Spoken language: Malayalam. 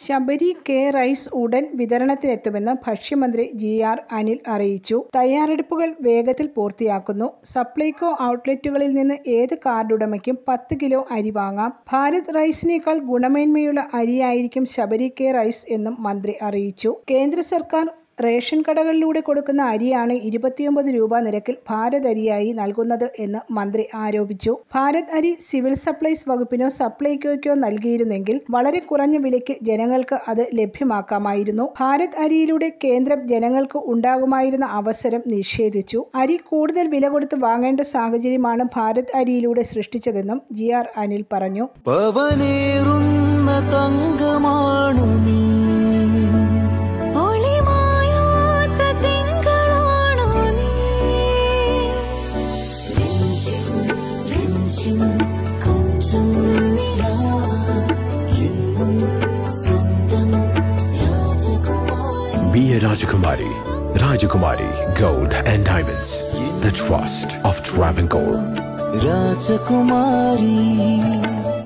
ശബരി കെ റൈസ് ഉടൻ വിതരണത്തിനെത്തുമെന്ന് ഭക്ഷ്യമന്ത്രി GR അനിൽ അറിയിച്ചു. തയ്യാറെടുപ്പുകൾ വേഗത്തിൽ പൂർത്തിയാക്കുന്നു. സപ്ലൈകോ ഔട്ട്ലെറ്റുകളിൽ നിന്ന് ഏത് കാർഡുടമയ്ക്കും 10 കിലോ അരി വാങ്ങാം. ഭാരത് റൈസിനേക്കാൾ ഗുണമേന്മയുള്ള അരിയായിരിക്കും ശബരി കെ റൈസ് എന്നും മന്ത്രി അറിയിച്ചു. കേന്ദ്ര സർക്കാർ റേഷൻ കടകളിലൂടെ കൊടുക്കുന്ന അരിയാണ് 29 രൂപ നിരക്കിൽ ഭാരത് അരിയായി നൽകുന്നത് എന്ന് മന്ത്രി ആരോപിച്ചു. ഭാരത് അരി സിവിൽ സപ്ലൈസ് വകുപ്പിനോ സപ്ലൈകോയ്ക്കോ നൽകിയിരുന്നെങ്കിൽ വളരെ കുറഞ്ഞ വിലയ്ക്ക് ജനങ്ങൾക്ക് അത് ലഭ്യമാക്കാമായിരുന്നു. ഭാരത് അരിയിലൂടെ കേന്ദ്രം ജനങ്ങൾക്ക് ഉണ്ടാകുമായിരുന്ന അവസരം നിഷേധിച്ചു. അരി കൂടുതൽ വില കൊടുത്ത് വാങ്ങേണ്ട സാഹചര്യമാണ് ഭാരത് അരിയിലൂടെ സൃഷ്ടിച്ചതെന്നും GR അനിൽ പറഞ്ഞു. Be a Rajakumari. Rajakumari Gold and Diamonds. The trust of Travancore. Rajakumari.